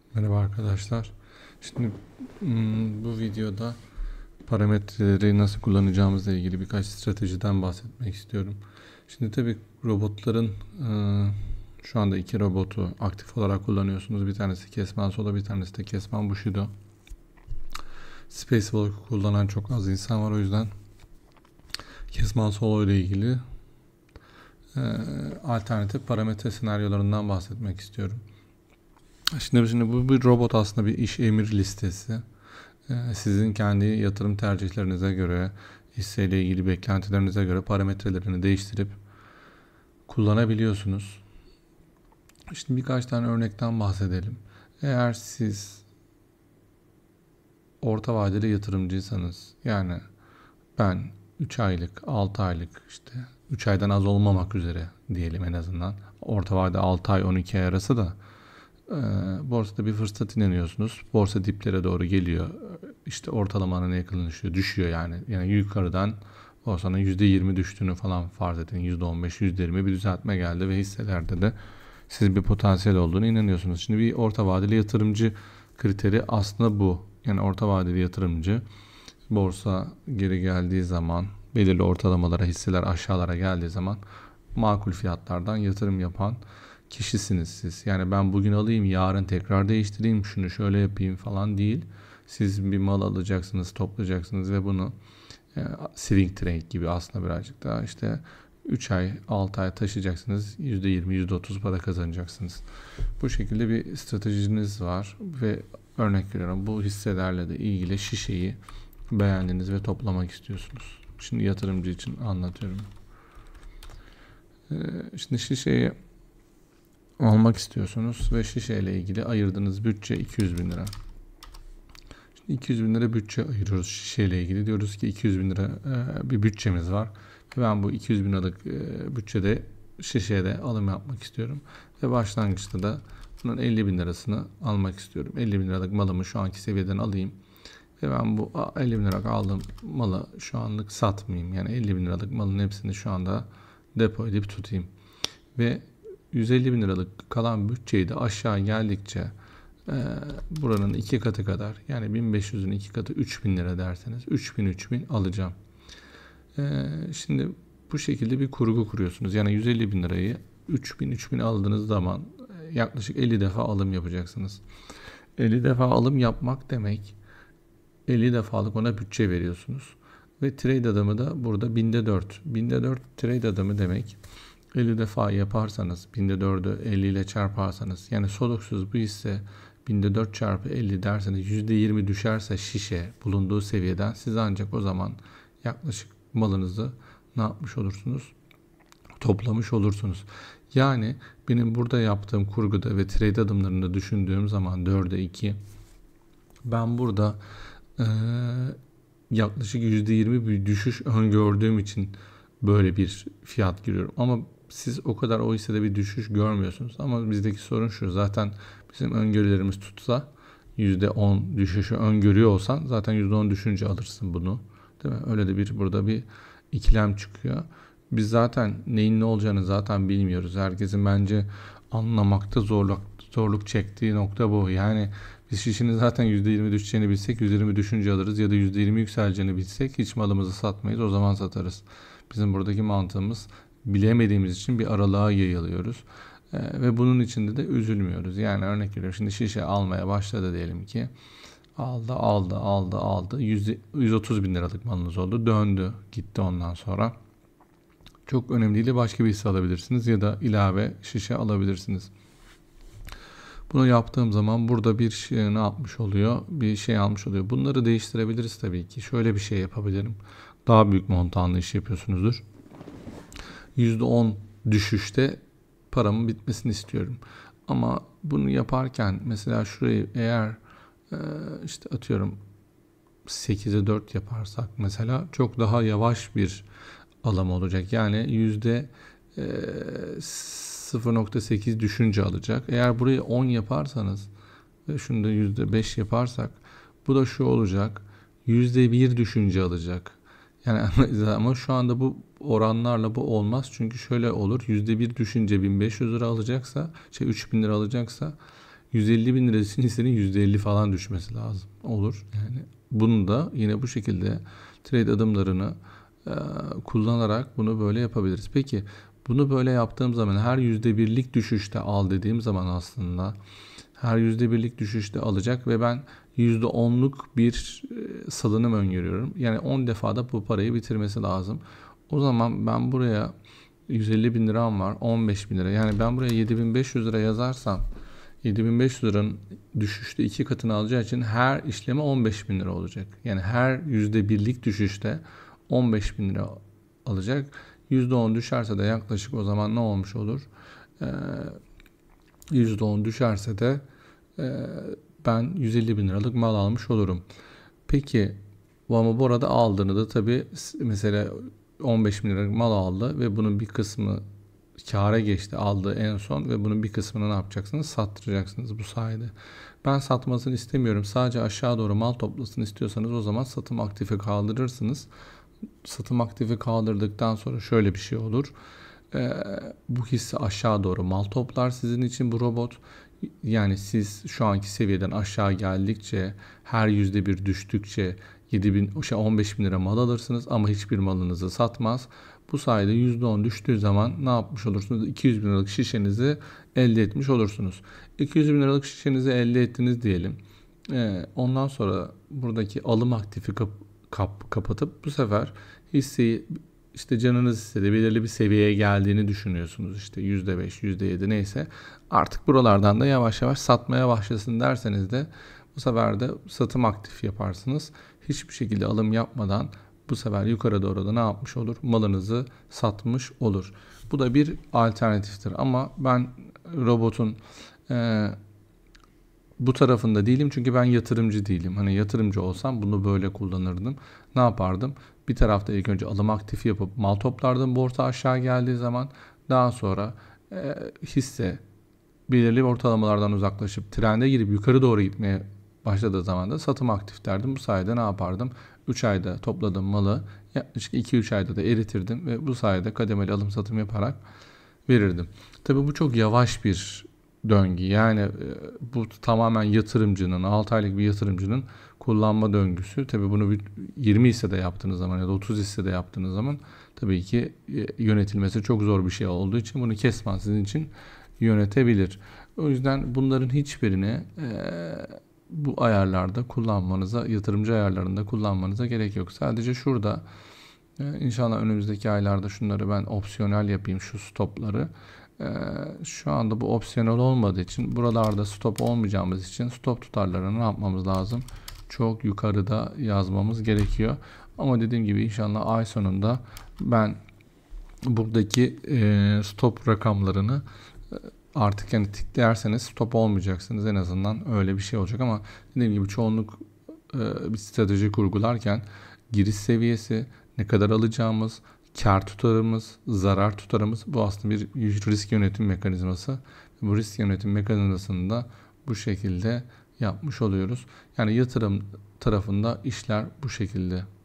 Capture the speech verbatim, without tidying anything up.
Merhaba arkadaşlar. Şimdi hmm, bu videoda parametreleri nasıl kullanacağımızla ilgili birkaç stratejiden bahsetmek istiyorum. Şimdi tabii robotların e, şu anda iki robotu aktif olarak kullanıyorsunuz. Bir tanesi Kesman Solo, bir tanesi de Kesman Bushido. Spacewalk kullanan çok az insan var, o yüzden Kesman Solo ile ilgili e, alternatif parametre senaryolarından bahsetmek istiyorum. Şimdi, şimdi bu bir robot aslında bir iş emir listesi. Ee, Sizin kendi yatırım tercihlerinize göre, hisseyle ilgili beklentilerinize göre parametrelerini değiştirip kullanabiliyorsunuz. Şimdi birkaç tane örnekten bahsedelim. Eğer siz orta vadeli yatırımcıysanız, yani ben üç aylık, altı aylık, işte üç aydan az olmamak üzere diyelim en azından. Orta vade altı ay on iki ay arası da e, borsada bir fırsat inanıyorsunuz. Borsa diplere doğru geliyor. İşte ortalamanın yakınlaşıyor, düşüyor yani. Yani yukarıdan borsanın yüzde yirmi düştüğünü falan farz edin. yüzde on beş, yüzde yirmi bir düzeltme geldi ve hisselerde de siz bir potansiyel olduğunu inanıyorsunuz. Şimdi bir orta vadeli yatırımcı kriteri aslında bu. Yani orta vadeli yatırımcı borsa geri geldiği zaman, belirli ortalamalara, hisseler aşağılara geldiği zaman makul fiyatlardan yatırım yapan kişisiniz siz. Yani ben bugün alayım, yarın tekrar değiştireyim, şunu şöyle yapayım falan değil. Siz bir mal alacaksınız, toplayacaksınız ve bunu e, swing trade gibi aslında birazcık daha işte üç ay, altı ay taşıyacaksınız. yüzde yirmi, yüzde otuz para kazanacaksınız. Bu şekilde bir stratejiniz var ve örnek veriyorum, bu hisselerle de ilgili şişeyi beğendiniz ve toplamak istiyorsunuz. Şimdi yatırımcı için anlatıyorum. Ee, şimdi şişeyi almak istiyorsunuz ve şişeyle ilgili ayırdığınız bütçe iki yüz bin lira. Şimdi iki yüz bin lira bütçe ayırıyoruz şişeyle ilgili. Diyoruz ki iki yüz bin lira e, bir bütçemiz var. Ve ben bu iki yüz bin liralık e, bütçede şişeye de alım yapmak istiyorum. Ve başlangıçta da bunun elli bin lirasını almak istiyorum. elli bin liralık malımı şu anki seviyeden alayım. Ve ben bu elli bin liralık aldığım malı şu anlık satmayayım. Yani elli bin liralık malın hepsini şu anda depo edip tutayım. Ve yüz elli bin liralık kalan bütçeyi de aşağı geldikçe e, buranın iki katı kadar, yani bin beş yüzün iki katı üç bin lira derseniz üç bin üç bin alacağım. E, şimdi bu şekilde bir kurgu kuruyorsunuz. Yani yüz elli bin lirayı üç bin üç bin aldığınız zaman yaklaşık elli defa alım yapacaksınız. elli defa alım yapmak demek, elli defalık ona bütçe veriyorsunuz. Ve trade adamı da burada binde dört. Binde dört trade adamı demek. elli defa yaparsanız, binde dördü elli ile çarparsanız, yani soluksuz bu hisse binde dört çarpı elli derseniz yüzde yirmi düşerse şişe bulunduğu seviyeden, siz ancak o zaman yaklaşık malınızı ne yapmış olursunuz? Toplamış olursunuz. Yani benim burada yaptığım kurguda ve trade adımlarında düşündüğüm zaman dörde iki, ben burada ee, yaklaşık yüzde yirmi bir düşüş öngördüğüm için böyle bir fiyat giriyorum. Ama siz o kadar o hissede bir düşüş görmüyorsunuz. Ama bizdeki sorun şu: zaten bizim öngörülerimiz tutsa, yüzde on düşüşü öngörüyor olsan zaten yüzde on düşünce alırsın bunu. Değil mi? Öyle de bir burada bir ikilem çıkıyor. Biz zaten neyin ne olacağını zaten bilmiyoruz. Herkesin bence anlamakta zorluk zorluk çektiği nokta bu. Yani biz şişinin zaten yüzde yirmi düşeceğini bilsek yüzde yirmi düşünce alırız, ya da yüzde yirmi yükseleceğini bilsek hiç malımızı satmayız, o zaman satarız. Bizim buradaki mantığımız, bilemediğimiz için bir aralığa yayılıyoruz. Ee, ve bunun içinde de üzülmüyoruz. Yani örnek veriyorum, şimdi şişe almaya başladı diyelim ki. Aldı aldı aldı aldı. yüz otuz bin liralık malınız oldu. Döndü gitti ondan sonra. Çok önemli değil, başka bir hisse alabilirsiniz ya da ilave şişe alabilirsiniz. Bunu yaptığım zaman burada bir şey ne yapmış oluyor? Bir şey almış oluyor. Bunları değiştirebiliriz tabii ki. Şöyle bir şey yapabilirim. Daha büyük montanlı iş yapıyorsunuzdur. yüzde on düşüşte paramın bitmesini istiyorum. Ama bunu yaparken mesela şurayı eğer e, işte atıyorum sekize dört yaparsak mesela, çok daha yavaş bir alım olacak. Yani yüzde sıfır nokta sekiz düşünce alacak. Eğer burayı on yaparsanız ve şunu da yüzde beş yaparsak, bu da şu olacak: yüzde bir düşünce alacak. Yani ama şu anda bu oranlarla bu olmaz. Çünkü şöyle olur: yüzde bir düşünce bin beş yüz lira alacaksa, şey üç bin lira alacaksa, yüz elli bin lira için hissenin yüzde elli falan düşmesi lazım. Olur. Yani bunu da yine bu şekilde trade adımlarını e, kullanarak bunu böyle yapabiliriz. Peki bunu böyle yaptığım zaman her yüzde birlik düşüşte al dediğim zaman aslında her yüzde birlik düşüşte alacak ve ben yüzde onluk bir e, salınım öngörüyorum. Yani on defada bu parayı bitirmesi lazım. O zaman ben buraya yüz elli bin liram var, on beş bin lira. Yani ben buraya yedi bin beş yüz lira yazarsam yedi bin beş yüz liranın düşüşte iki katını alacağı için her işleme on beş bin lira olacak. Yani her yüzde birlik düşüşte on beş bin lira alacak. yüzde on düşerse de yaklaşık o zaman ne olmuş olur? Ee, yüzde on düşerse de e, ben yüz elli bin liralık mal almış olurum. Peki ama bu arada aldığını da tabii mesela on beş bin liralık mal aldı ve bunun bir kısmı kâra geçti aldığı en son ve bunun bir kısmını ne yapacaksınız? Sattıracaksınız bu sayede. Ben satmasını istemiyorum. Sadece aşağı doğru mal toplasın istiyorsanız o zaman satım aktifi kaldırırsınız. Satım aktifi kaldırdıktan sonra şöyle bir şey olur. Ee, bu hisse aşağı doğru mal toplar sizin için bu robot. Yani siz şu anki seviyeden aşağı geldikçe her yüzde bir düştükçe yedi bin, şey on beş bin lira mal alırsınız ama hiçbir malınızı satmaz. Bu sayede yüzde on düştüğü zaman ne yapmış olursunuz? iki yüz bin liralık şişenizi elde etmiş olursunuz. iki yüz bin liralık şişenizi elde ettiniz diyelim. Ee, ondan sonra buradaki alım aktifi kap, kap, kapatıp bu sefer hisseyi işte canınız istedi belirli bir seviyeye geldiğini düşünüyorsunuz. İşte yüzde beş, yüzde yedi neyse. Artık buralardan da yavaş yavaş satmaya başlasın derseniz de bu sefer de satım aktif yaparsınız. Hiçbir şekilde alım yapmadan bu sefer yukarı doğru da ne yapmış olur? Malınızı satmış olur. Bu da bir alternatiftir. Ama ben robotun e, bu tarafında değilim çünkü ben yatırımcı değilim. Hani yatırımcı olsam bunu böyle kullanırdım. Ne yapardım? Bir tarafta ilk önce alım aktifi yapıp mal toplardım borsa aşağı geldiği zaman. Daha sonra e, hisse belirli ortalamalardan uzaklaşıp trende girip yukarı doğru gitmeye başladığı zaman da satım aktif derdim. Bu sayede ne yapardım? üç ayda topladığım malı yaklaşık iki üç ayda da eritirdim ve bu sayede kademeli alım satım yaparak verirdim. Tabii bu çok yavaş bir döngü. Yani bu tamamen yatırımcının, altı aylık bir yatırımcının kullanma döngüsü. Tabii bunu yirmi hissede yaptığınız zaman ya da otuz hissede yaptığınız zaman tabii ki yönetilmesi çok zor bir şey olduğu için bunu kesmen sizin için yönetebilir. O yüzden bunların hiçbirini e, bu ayarlarda kullanmanıza, yatırımcı ayarlarında kullanmanıza gerek yok. Sadece şurada e, inşallah önümüzdeki aylarda şunları ben opsiyonel yapayım, şu stopları. E, şu anda bu opsiyonel olmadığı için buralarda stop olmayacağımız için stop tutarlarını ne yapmamız lazım? Çok yukarıda yazmamız gerekiyor. Ama dediğim gibi inşallah ay sonunda ben buradaki e, stop rakamlarını artık yani tıklayarsanız stop olmayacaksınız, en azından öyle bir şey olacak. Ama dediğim gibi çoğunluk e, bir strateji kurgularken giriş seviyesi, ne kadar alacağımız, kar tutarımız, zarar tutarımız, bu aslında bir risk yönetim mekanizması. Bu risk yönetim mekanizmasını da bu şekilde yapmış oluyoruz. Yani yatırım tarafında işler bu şekilde.